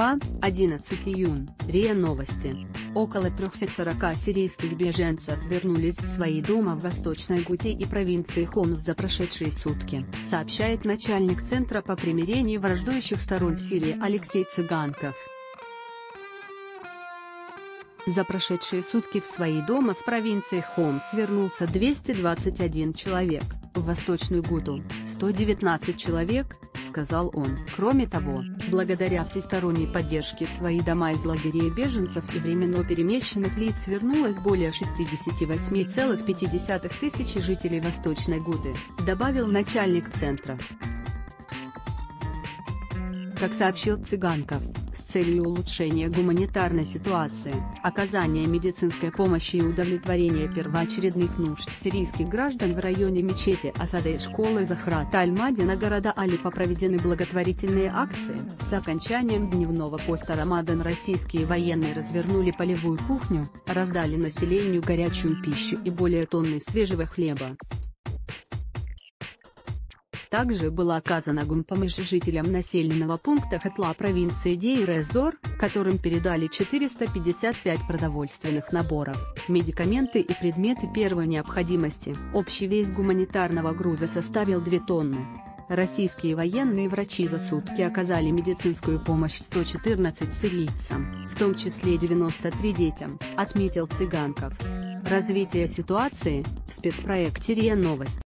Москва, 11 июня, РИА Новости. Около 340 сирийских беженцев вернулись в свои дома в Восточной Гуте и провинции Хомс за прошедшие сутки, сообщает начальник Центра по примирению враждующих сторон в Сирии Алексей Цыганков. За прошедшие сутки в свои дома в провинции Хомс вернулся 221 человек, в Восточную Гуту – 119 человек, сказал он. Кроме того, благодаря всесторонней поддержке в свои дома из лагерей беженцев и временно перемещенных лиц вернулось более 68,5 тысячи жителей Восточной Гуты, добавил начальник центра. Как сообщил Цыганков, с целью улучшения гуманитарной ситуации, оказания медицинской помощи и удовлетворения первоочередных нужд сирийских граждан в районе мечети Асада и школы Захрат Аль-Мадина города Алеппо проведены благотворительные акции. С окончанием дневного поста Рамадан российские военные развернули полевую кухню, раздали населению горячую пищу и более тонны свежего хлеба. Также была оказана гумпомощь жителям населенного пункта Хатла провинции Дейр-эз-Зор, которым передали 455 продовольственных наборов, медикаменты и предметы первой необходимости. Общий вес гуманитарного груза составил 2 тонны. Российские военные врачи за сутки оказали медицинскую помощь 114 сирийцам, в том числе 93 детям, отметил Цыганков. Развитие ситуации в спецпроекте РИА Новости.